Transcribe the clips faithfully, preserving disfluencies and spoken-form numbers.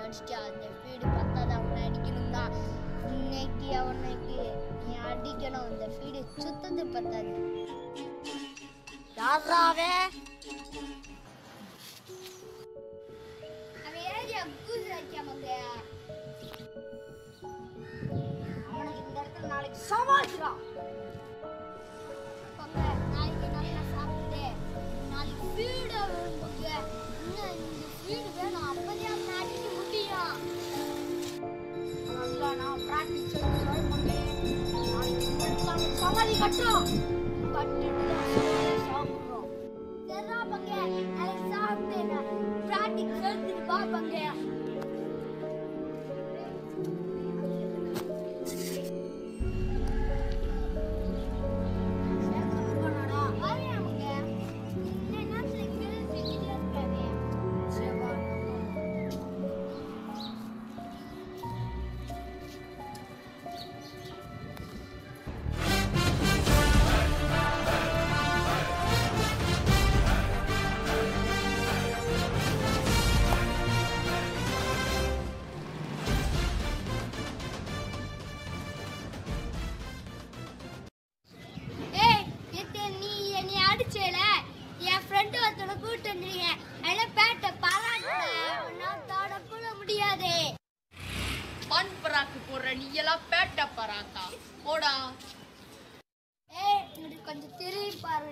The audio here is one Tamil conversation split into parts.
அடிச்சிட்டா அந்த வீடு பத்தாத அவனை அடிக்கணும்னா இன்னைக்கு அவனுக்கு நீ அடிக்கணும் அந்த வீடு சுத்தது பத்தாது யாராவே அவன் ஏரியா கூஸ் வைக்காமங்க அவனுக்கு இந்த இடத்துல நாளைக்கு சமாளிக்கிறான் நாளைக்கு நல்லா சாப்பிட்டு நாளைக்கு வீடு வரும்போது இன்னும் இந்த வீடு வேணும் அப்பதான் அவனை அடிக்க முடியும் நல்லா நான் பிராக்டிஸ் ட்ரை பண்ணேன் நாளைக்கு இந்த இடத்துல அவன் சமாளி கட்டுறோம் கட்டிட்டு தான் சாப்பிடுறோம் சரிடா பங்க நாளைக்கு சாப்பிட்டு பிராக்டிஸ் எடுத்துட்டு வா பங்க கொஞ்சம் திரும்பி பாரு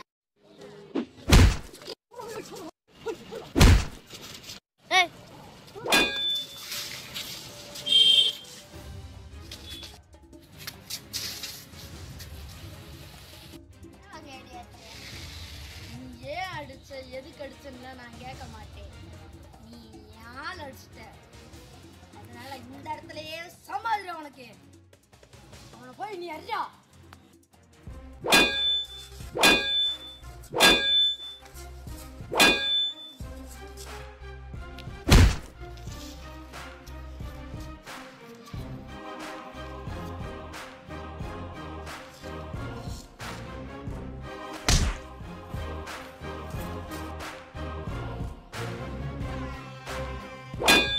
நீ ஏன் அடிச்ச எதுக்கு அடிச்சன்னு நான் கேட்க மாட்டேன் நீ யார் அடிச்சிட்ட அதனால இந்த இடத்துலயே சமாளிற உனக்கு அவனை போய் நீ அறியா you